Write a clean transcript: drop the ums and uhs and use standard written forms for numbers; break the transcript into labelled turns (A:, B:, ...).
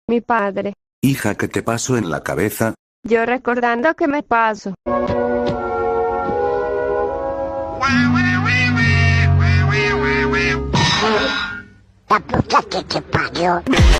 A: Mi padre.
B: Hija, ¿qué te pasó en la cabeza?
A: Yo recordando que me paso.
C: La puta que te parió.